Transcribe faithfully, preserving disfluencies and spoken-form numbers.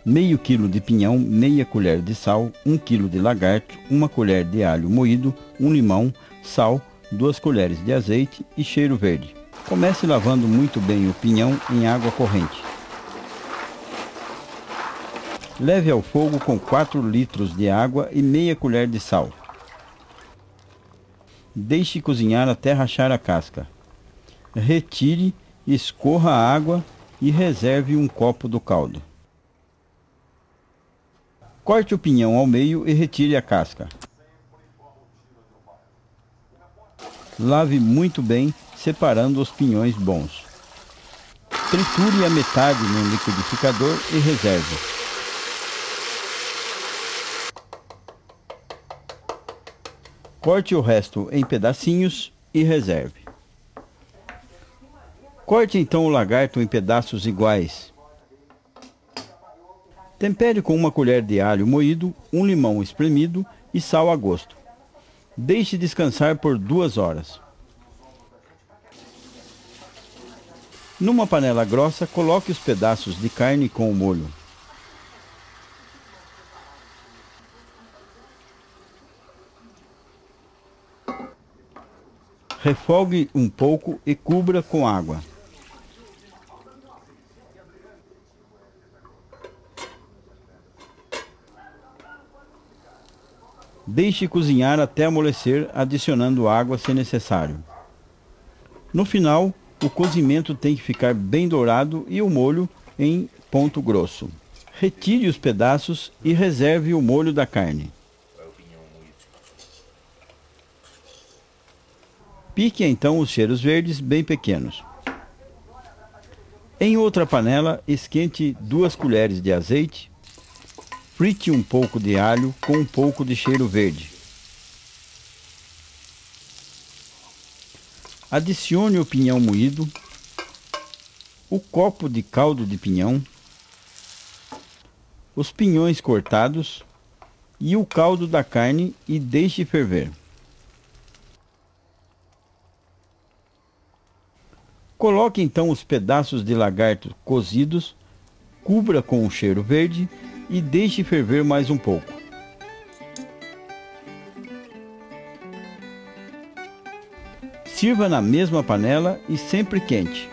meio quilo de pinhão, meia colher de sal, um quilo de lagarto, uma colher de alho moído, um limão, sal, duas colheres de azeite e cheiro verde. Comece lavando muito bem o pinhão em água corrente. Leve ao fogo com quatro litros de água e meia colher de sal. Deixe cozinhar até rachar a casca. Retire, escorra a água e reserve um copo do caldo. Corte o pinhão ao meio e retire a casca. Lave muito bem, separando os pinhões bons. Triture a metade no liquidificador e reserve. Corte o resto em pedacinhos e reserve. Corte então o lagarto em pedaços iguais. Tempere com uma colher de alho moído, um limão espremido e sal a gosto. Deixe descansar por duas horas. Numa panela grossa, coloque os pedaços de carne com o molho. Refogue um pouco e cubra com água. Deixe cozinhar até amolecer, adicionando água se necessário. No final, o cozimento tem que ficar bem dourado e o molho em ponto grosso. Retire os pedaços e reserve o molho da carne. Pique então os cheiros verdes bem pequenos. Em outra panela, esquente duas colheres de azeite. Frite um pouco de alho com um pouco de cheiro verde. Adicione o pinhão moído, o copo de caldo de pinhão, os pinhões cortados e o caldo da carne e deixe ferver. Coloque então os pedaços de lagarto cozidos, cubra com o cheiro verde e deixe ferver mais um pouco. Sirva na mesma panela e sempre quente.